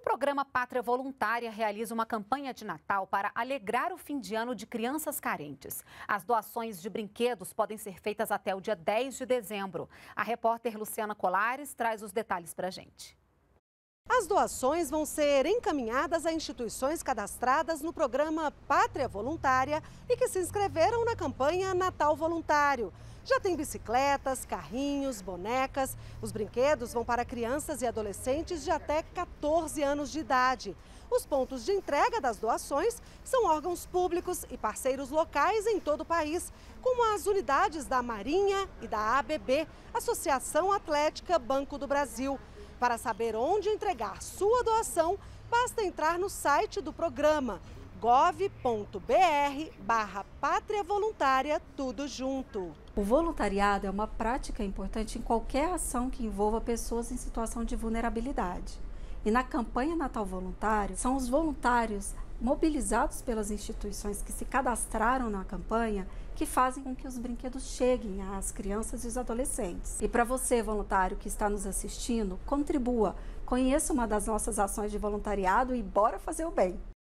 programa Pátria Voluntária realiza uma campanha de Natal para alegrar o fim de ano de crianças carentes. As doações de brinquedos podem ser feitas até o dia 10 de dezembro. A repórter Luciana Colares traz os detalhes para a gente. As doações vão ser encaminhadas a instituições cadastradas no programa Pátria Voluntária e que se inscreveram na campanha Natal Voluntário. Já tem bicicletas, carrinhos, bonecas. Os brinquedos vão para crianças e adolescentes de até 14 anos de idade. Os pontos de entrega das doações são órgãos públicos e parceiros locais em todo o país, como as unidades da Marinha e da ABB, Associação Atlética Banco do Brasil. Para saber onde entregar sua doação, basta entrar no site do programa gov.br/Pátria Voluntária, tudo junto. O voluntariado é uma prática importante em qualquer ação que envolva pessoas em situação de vulnerabilidade. E na campanha Natal Voluntário, são os voluntários mobilizados pelas instituições que se cadastraram na campanha que fazem com que os brinquedos cheguem às crianças e os adolescentes. E para você, voluntário que está nos assistindo, contribua, conheça uma das nossas ações de voluntariado e bora fazer o bem!